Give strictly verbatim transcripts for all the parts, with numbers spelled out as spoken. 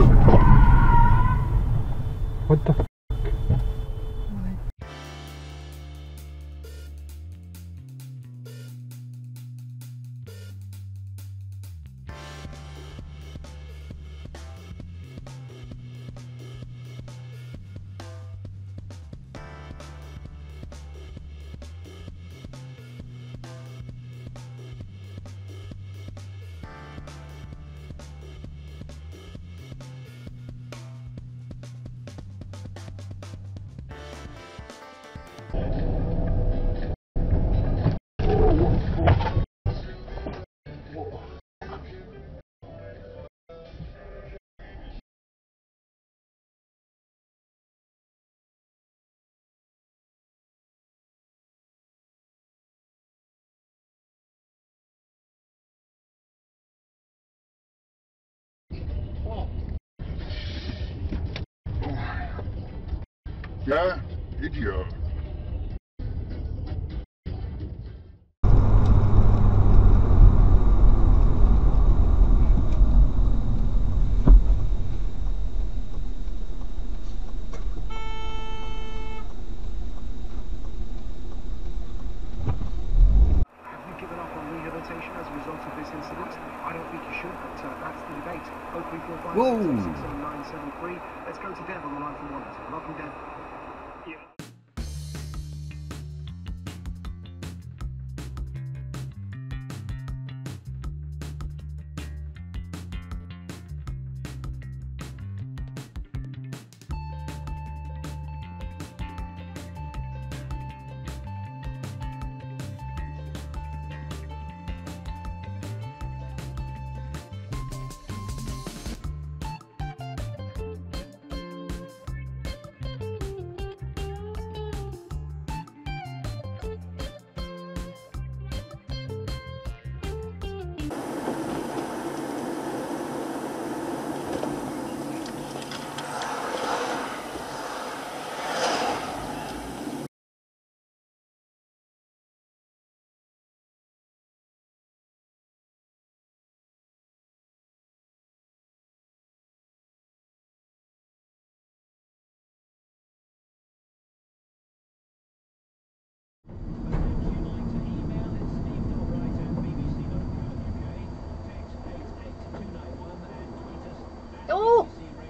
What the f? Yeah, idiot. As a result of this incident? I don't think you should, but uh, that's the debate. oh three four five six six seven nine seven three. Let's go to Dev on the line for one. Welcome, Dev. Yeah. Oh!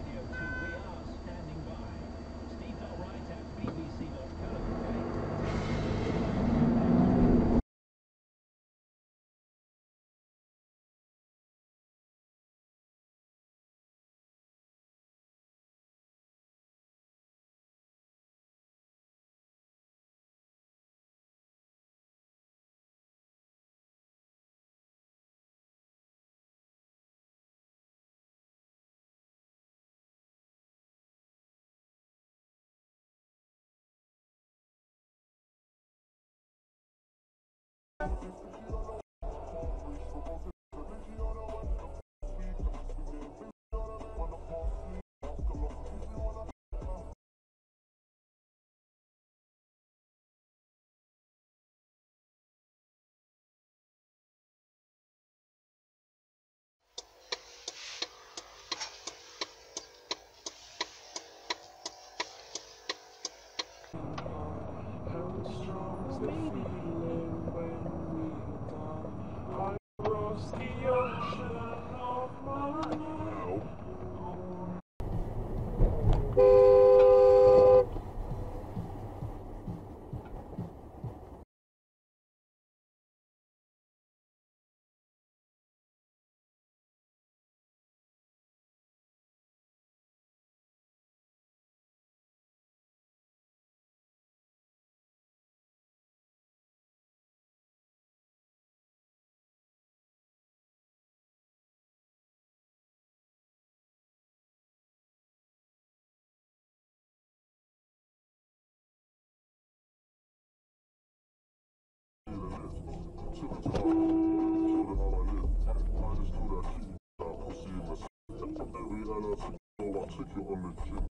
Ticket on the chin.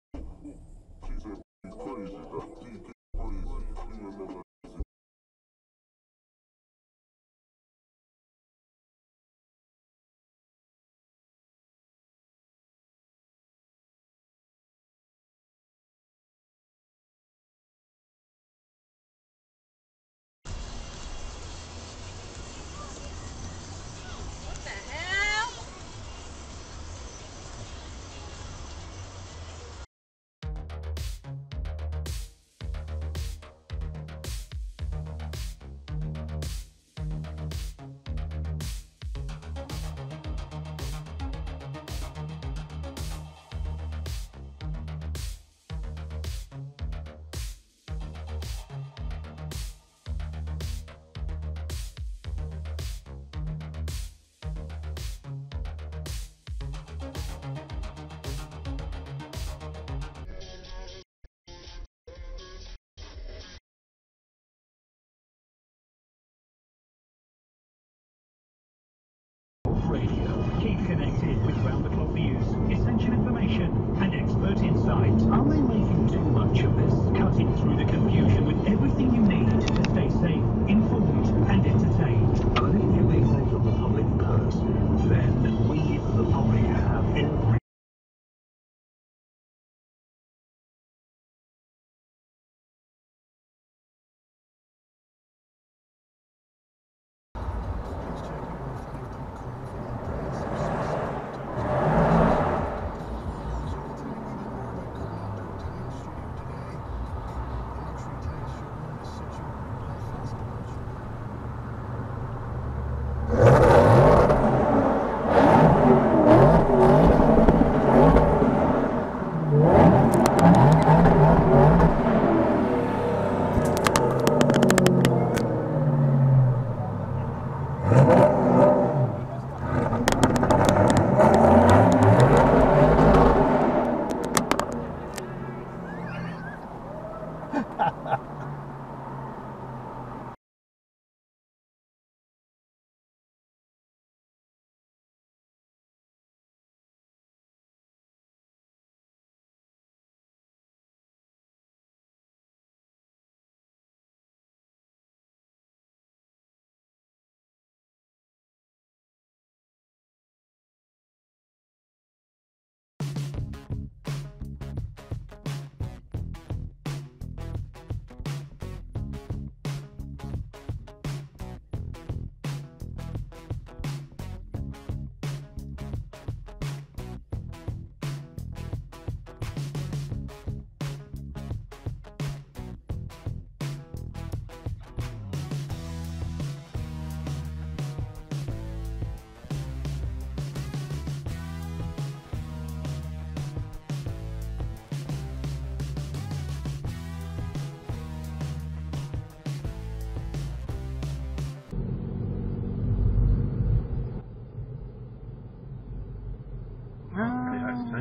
She said, he's crazy, that D K crazy, you remember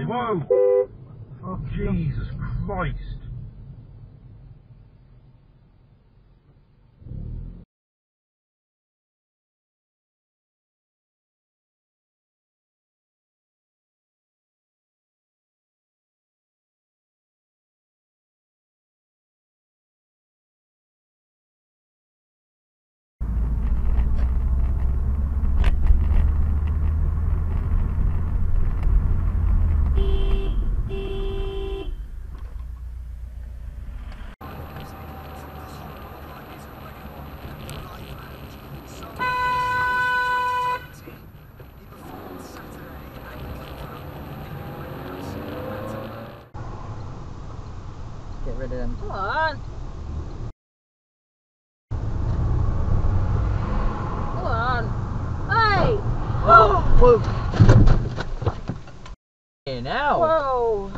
Whoa! Oh, Jesus Christ! Get rid of them. Come on. Come on. Hey! Whoa! Hey, now! Whoa!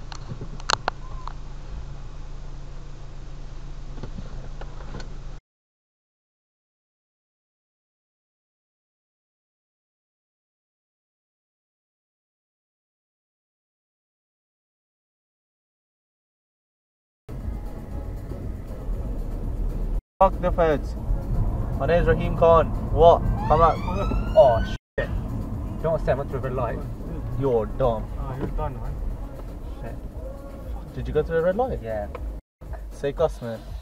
Fuck the feds. My name's Raheem Khan. What? Come out. Oh shit. Don't step onto the red light. You're dumb. Oh, you're done, man. Did you go to the red light? Yeah. Say Gus, man.